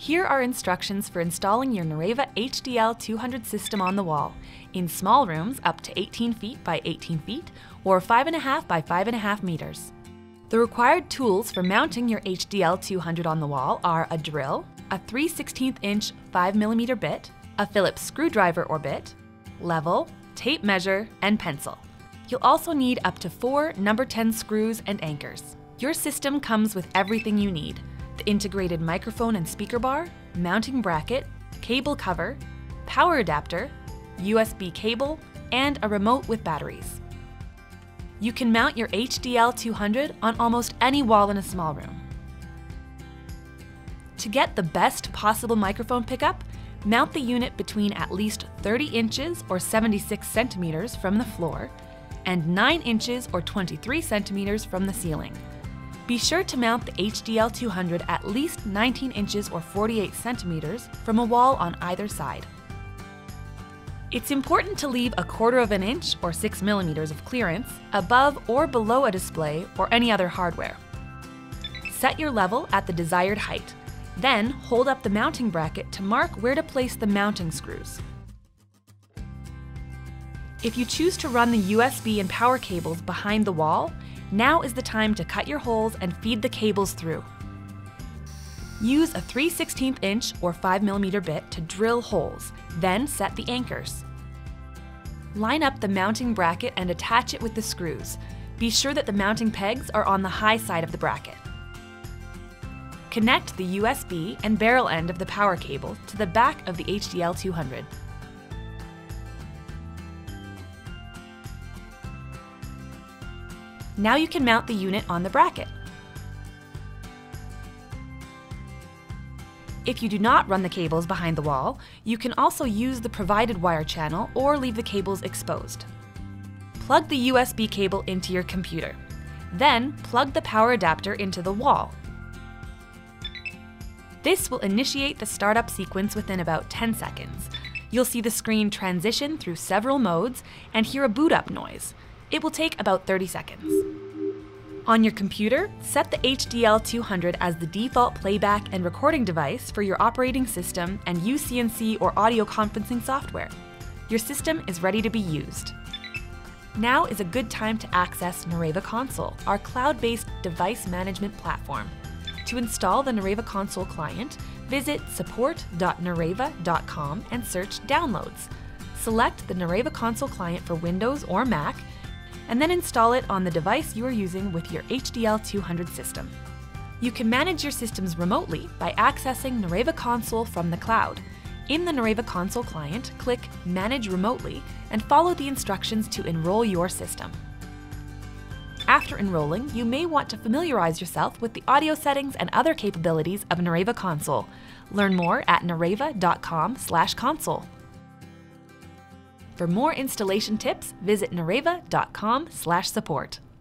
Here are instructions for installing your Nureva HDL200 system on the wall, in small rooms up to 18 feet by 18 feet or 5.5 by 5.5 meters. The required tools for mounting your HDL200 on the wall are a drill, a 3/16" 5mm bit, a Phillips screwdriver or bit, level, tape measure, and pencil. You'll also need up to 4 number 10 screws and anchors. Your system comes with everything you need: the integrated microphone and speaker bar, mounting bracket, cable cover, power adapter, USB cable, and a remote with batteries. You can mount your HDL200 on almost any wall in a small room. To get the best possible microphone pickup, mount the unit between at least 30 inches or 76 centimeters from the floor and 9 inches or 23 centimeters from the ceiling. Be sure to mount the HDL200 at least 19 inches or 48 centimeters from a wall on either side. It's important to leave 1/4 inch or 6 millimeters of clearance above or below a display or any other hardware. Set your level at the desired height. Then hold up the mounting bracket to mark where to place the mounting screws. If you choose to run the USB and power cables behind the wall, now is the time to cut your holes and feed the cables through. Use a 3/16" or 5mm bit to drill holes, then set the anchors. Line up the mounting bracket and attach it with the screws. Be sure that the mounting pegs are on the high side of the bracket. Connect the USB and barrel end of the power cable to the back of the HDL200. Now you can mount the unit on the bracket. If you do not run the cables behind the wall, you can also use the provided wire channel or leave the cables exposed. Plug the USB cable into your computer. Then plug the power adapter into the wall. This will initiate the startup sequence within about 10 seconds. You'll see the screen transition through several modes and hear a boot up noise. It will take about 30 seconds. On your computer, set the HDL200 as the default playback and recording device for your operating system and use CNC or audio conferencing software. Your system is ready to be used. Now is a good time to access Nureva Console, our cloud-based device management platform. To install the Nureva Console client, visit support.nureva.com and search Downloads. Select the Nureva Console client for Windows or Mac, and then install it on the device you are using with your HDL200 system. You can manage your systems remotely by accessing Nureva Console from the cloud. In the Nureva Console client, click Manage Remotely and follow the instructions to enroll your system. After enrolling, you may want to familiarize yourself with the audio settings and other capabilities of Nureva Console. Learn more at nureva.com/console. For more installation tips, visit nureva.com/support.